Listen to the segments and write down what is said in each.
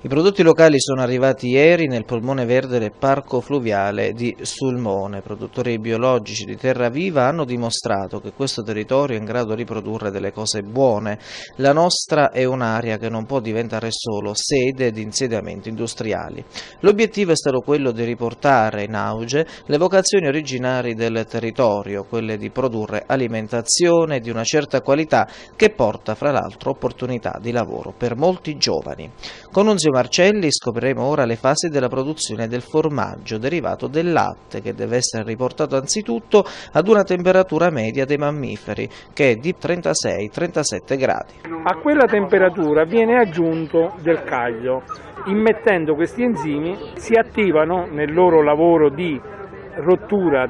I prodotti locali sono arrivati ieri nel polmone verde del Parco Fluviale di Sulmone. Produttori biologici di terra viva hanno dimostrato che questo territorio è in grado di produrre delle cose buone. La nostra è un'area che non può diventare solo sede di insediamenti industriali. L'obiettivo è stato quello di riportare in auge le vocazioni originari del territorio, quelle di produrre alimentazione di una certa qualità che porta fra l'altro opportunità di lavoro per molti giovani. Con Nunzio Marcelli scopriremo ora le fasi della produzione del formaggio derivato del latte, che deve essere riportato anzitutto ad una temperatura media dei mammiferi, che è di 36-37 gradi. A quella temperatura viene aggiunto del caglio. Immettendo questi enzimi si attivano nel loro lavoro di rottura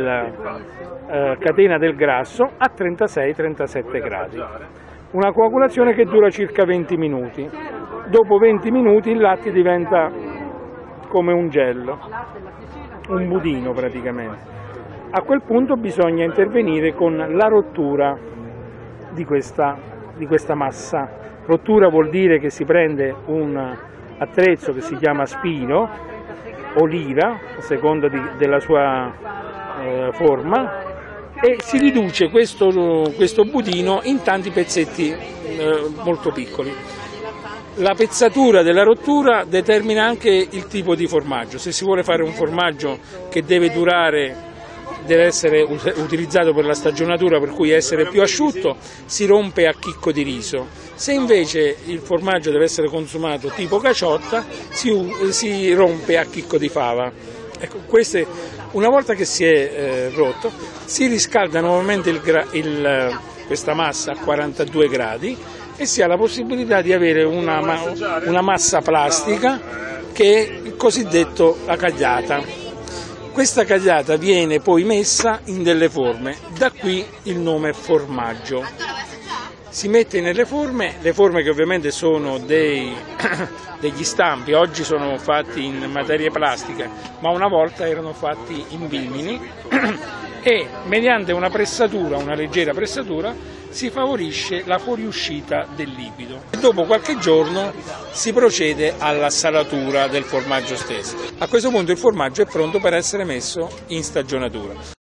della catena del grasso a 36-37 gradi. Una coagulazione che dura circa 20 minuti. Dopo 20 minuti il latte diventa come un gello, un budino praticamente. A quel punto bisogna intervenire con la rottura di questa massa. Rottura vuol dire che si prende un attrezzo che si chiama spino o lira, a seconda della sua forma, e si riduce questo budino in tanti pezzetti molto piccoli. La pezzatura della rottura determina anche il tipo di formaggio. Se si vuole fare un formaggio che deve essere utilizzato per la stagionatura, per cui essere più asciutto, si rompe a chicco di riso. Se invece il formaggio deve essere consumato tipo caciotta, si rompe a chicco di fava. Ecco, una volta che si è rotto, si riscalda nuovamente questa massa a 42 gradi e si ha la possibilità di avere una massa plastica che è il cosiddetto la cagliata. Questa cagliata viene poi messa in delle forme, da qui il nome formaggio. Si mette nelle forme, le forme che ovviamente sono degli stampi, oggi sono fatti in materie plastiche, ma una volta erano fatti in vimini e mediante una leggera pressatura, si favorisce la fuoriuscita del liquido. Dopo qualche giorno si procede alla salatura del formaggio stesso. A questo punto il formaggio è pronto per essere messo in stagionatura.